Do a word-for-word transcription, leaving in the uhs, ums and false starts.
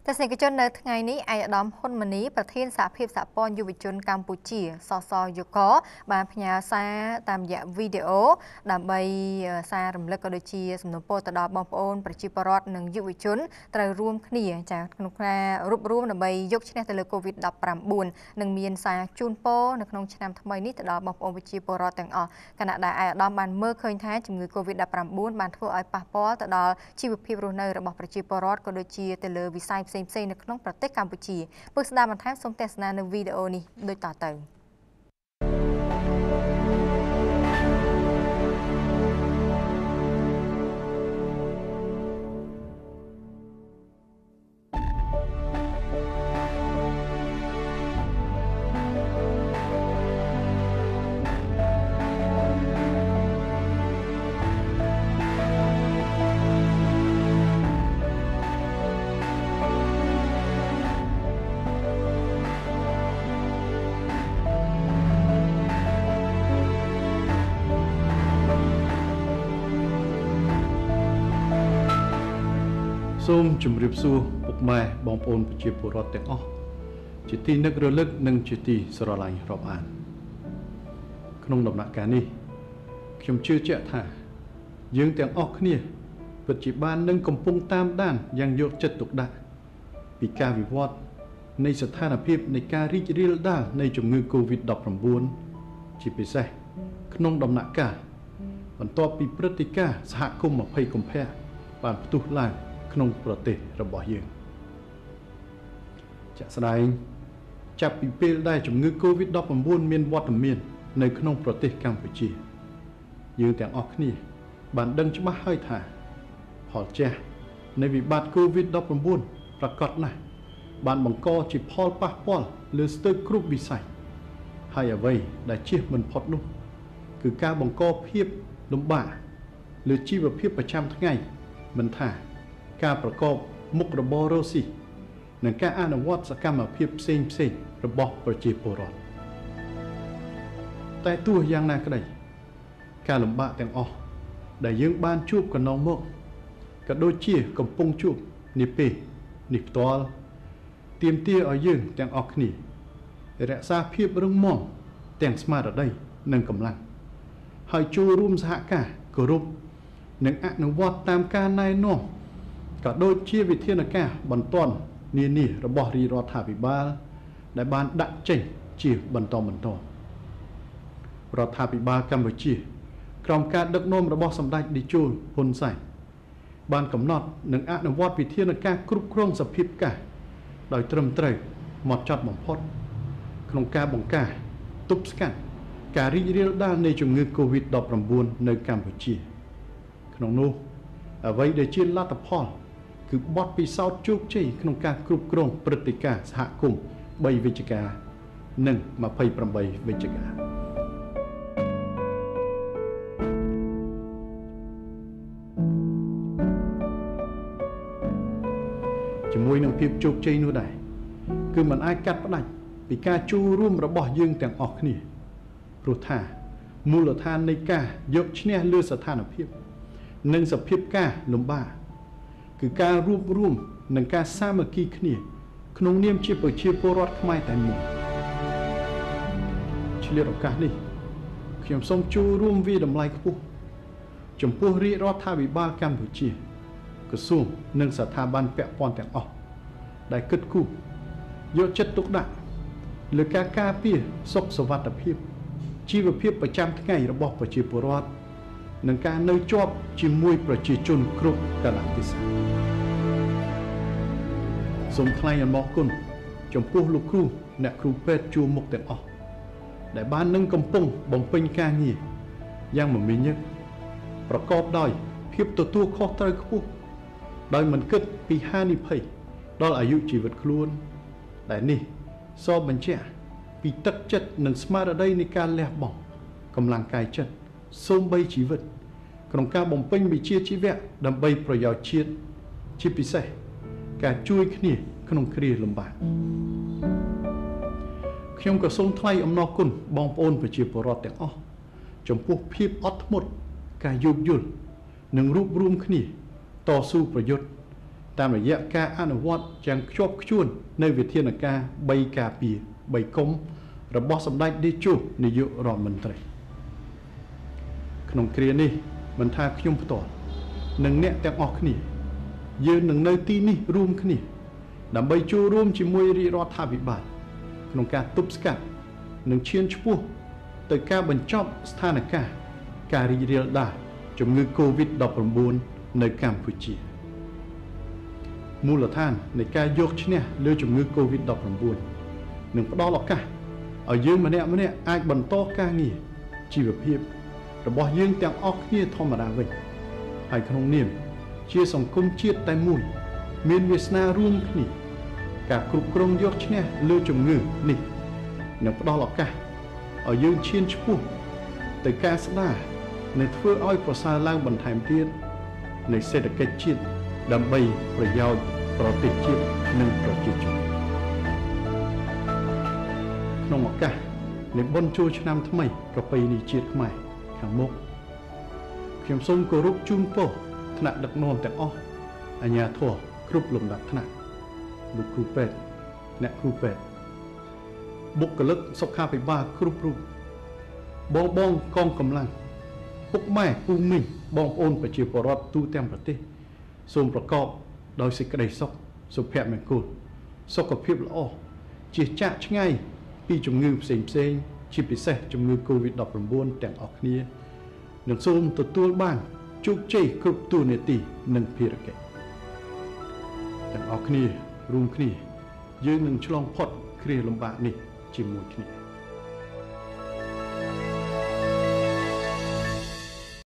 แต่สิ่งที่จนในไงนี้ไอ้ดอมคนมันนี้ประเทศสาพิบสาปอนยุวิจนกัมพูชีซอซอยก็บางพญาซาตามอย่างวิดีโอดำใบซารำเล็กก็โดยชีสมนุโปตดอบองโอนประชิปรอดหนึ่งยุวิจนตรรวมขณีจากขนมรูปรวมดำใบยกชนะตะเลโควิดดับปรำบุญหนึ่งมีนซาจูนโปในขนมชนะทำไมนี้ตดอบองโอนประชิปรอดแต่งออกขณะได้ไอ้ดอมมันเมื่อเคยท้ายจมูกโควิดดับปรำบุญมันทั่วไอ้ปะปอตดอชีวพิบรูในระบบประชิปรอดก็โดยชีตะเลวิสัยเซมเซในขนมประเทศกัมพูชีเพื่อแสดงมันแทบสมเด็จนาในวิดีโอนี้โดยต่อเติมសូមជម្រាបសួរពុកម៉ែបងប្អូនប្រជាពលរដ្ឋទាំងអស់ជាទីនឹករលឹកនិងជាទីស្រឡាញ់រាប់អានក្នុងដំណាក់កាលនេះខ្ញុំជឿជាក់ថាយើងទាំងអស់គ្នាពិតជាបាននឹងកំពុងតាមដានយ៉ាងយកចិត្តទុកដាក់ពីការវិវត្តនៃស្ថានភាពនៃការរីករាលដាលនៃជំងឺ COVID ដប់ប្រាំបួន ជាពិសេសក្នុងដំណាក់កាលបន្ទាប់ពីព្រឹត្តិការណ៍សហគមន៍ยี่สิบកុម្ភៈបានផ្ទុះឡើងក្នុងប្រទេសរបស់យើងជាក់ស្ដែងចាប់ពីពេលដែលជំងឺ COVID ដប់ប្រាំបួន មានវត្តមាននៅក្នុងប្រទេសកម្ពុជាយើងទាំងអស់គ្នាបានដឹងច្បាស់ហើយថាផលចាស់នៃវិបត្តិ COVID ដប់ប្រាំបួន ប្រកបណាស់បានបង្កជាផលប៉ះពាល់លើស្ទើរគ្រប់វិស័យហើយអ្វីដែលជៀសមិនផុតនោះគឺការបង្កភាពលំបាកលើជីវភាពប្រចាំថ្ងៃមិនថាការប្រកបមុខរបររកស៊ីនិងការអនុវត្តសកម្មភាពផ្សេងផ្សេងរបស់ប្រជាពលរដ្ឋតែទោះយ៉ាងណាក្តីការលំបាកទាំងអស់ដែលយើងបានជួបកន្លងមកក៏ដូចជាកំពុងជួបនាពេលនេះផ្ទាល់ទាមទារឲ្យយើងទាំងអស់គ្នារក្សាភាពរឹងមាំទាំងស្មារតីនិងកម្លាំងហើយចូលរួមសហការគោរពនិងអនុវត្តតាមការណែនាំក៏ដូចជាវិធានការបន្ទាន់នានារបស់រាជរដ្ឋាភិបាលដែលបានដាក់ចេញជាបន្តបន្ទាប់រដ្ឋាភិបាលកម្ពុជាក្រោមការដឹកនាំរបស់សម្ដេចតេជោហ៊ុនសែនបានកំណត់និងអនុវត្តវិធានការគ្រប់គ្រងសភាពកាសដោយត្រឹមត្រូវហ្មត់ចត់បំផុតក្នុងការបង្ការទប់ស្កាត់ការរីករាលដាលនៃជំងឺ COVID ដប់ប្រាំបួន នៅកម្ពុជាក្នុងនោះអ្វីដែលជាលទ្ធផលគឺបទពិសោធន៍ជោគជ័យក្នុងការគ្រប់គ្រងព្រឹត្តិការណ៍សហគមន៍បីវិជ្ជការនិងยี่สิบแปดវិជ្ជការជាមួយនឹងភាពជោគជ័យនោះដែរគឺมันអាចកាត់ផ្ដាច់ពីការចូលរួមរបស់យើងទាំងអស់គ្នាព្រោះថាមូលដ្ឋាននៃការយកឈ្នះលើស្ថានភាពនិងសភាពការលំបាកគឺការរួបរวมនិងការសាមគ្គីគ្នាក្នុងនាមជាប្រជាពលរដ្ឋខ្មែរតែមួយឆ្លៀតឱកាសនេះខ្ញុំសូមចូលរួមវាតម្លៃខ្ពស់ចំពោះរាជរដ្ឋាភិបាលកម្ពុជាក្រសួងនិងស្ថាប័នពាក់ព័ន្ធទាំងអស់ដែលគិតគូរយកចិត្តទុកដាក់លើការការពារសុខសុវត្ថិភាពជីវភាពប្រចាំថ្ងៃរបស់ប្រជាពលរដ្ឋនិងការនៅជាប់ជាមួយប្រជាជនគ្រប់កលៈទេសៈសូមថ្លែងអំណរគុណចំពោះលោកគ្រូអ្នកគ្រូពេទ្យជួរមុខទាំងអស់ដែលបាននឹងកំពុងបំពេញការងារយ៉ាងមមាញឹកប្រកបដោយភាពទទួលខុសត្រូវខ្ពស់ដោយមិនគិតពីហានិភ័យដល់អាយុជីវិតខ្លួនដែលនេះសបបញ្ជាក់ពីទឹកចិត្តនិងស្មារតីនៃការលះបង់កម្លាំងកាយចិត្តសូម្បីជីវិតក្នុងការបំពេញវិជ្ជាជីវៈដើម្បីប្រយោជន៍ជាតិជាពិសេសការជួយគ្នាក្នុងគ្រាលំបាកខ្ញុំក៏សូមថ្លែងអំណរគុណបងប្អូនប្រជាពលរដ្ឋទាំងអស់ចំពោះភាពអត់ធ្មត់ការយោគយល់និងរួបរวมគ្នាតស៊ូប្រយុទ្ធតាមរយៈការអនុវត្តយ៉ាងខ្ជាប់ខ្ជួននៅវិធានការបីការពារបីគុំរបស់សម្ដេចតេជោនាយករដ្ឋមន្ត្រីក្នុងគ្រានេះមិនថាខ្ញុំផ្ទាល់និងអ្នកទាំងអស់គ្នាយើងនឹងនៅទីនេះរួមគ្នាដើម្បីចូលរួមជាមួយរាជរដ្ឋាភិបាលក្នុងការទប់ស្កាត់និងឈានឆ្ពោះទៅការបញ្ចប់ស្ថានភាពការរីករាលដាលជំងឺ កូវីដ ដប់ប្រាំបួន នៅកម្ពុជាមូលដ្ឋាននៃការយកឈ្នះលើជំងឺ កូវីដ ដប់ប្រាំបួន នឹងផ្ដល់ឱកាសឲ្យយើងម្នាក់ម្នាក់អាចបន្តការងារជីវភាពរបស់យើងទាំងអស់គ្នាធម្មតាវិញហើយក្នុងនាមជាសង្គមជាតិតែមួយមានវាសនារួមគ្នាការគ្រប់គ្រងយកឈ្នះលើជំងឺនេះនឹងផ្ដល់ឱកាសឲ្យយើងឈានឆ្ពោះទៅការស្ដារនិងធ្វើឲ្យប្រសើរឡើងបន្ថែមទៀតនៃសេដ្ឋកិច្ចជាតិដើម្បីប្រយោជន៍ប្រទេសជាតិនិងប្រជាជនក្នុងឱកាសនៃបុណ្យចូលឆ្នាំថ្មីប្រពៃណីជាតិខ្មែរខាងមុខខ្ញុំសូមគោរពជូនពរថ្នាក់ដឹកនាំទាំងអស់អាជ្ញាធរគ្រប់លំដាប់ថ្នាក់លោកគ្រូពេទ្យអ្នកគ្រូពេទ្យបុគ្គលិកសុខាភិបាលគ្រប់រូបបងបងកងកម្លាំងពុកម៉ែពូមីងបងប្អូនប្រជាពលរដ្ឋទូទាំងប្រទេសសូមប្រកបដោយសេចក្តីសុខសុភមង្គលសុខភាពល្អជាចាក់ឆ្ងាយពីជំងឺផ្សេងផ្សេងជាពិសេសជំងឺ កូវីដ ដប់ប្រាំបួន ទាំងអស់គ្នានិងសូមទទួលបានជោគជ័យគ្រប់តួនាទីនិងភារកិច្ចទាំងអស់គ្នារួមគ្នាយើងនឹងឆ្លងផុតគ្រាលំបាកនេះជាមួយគ្នា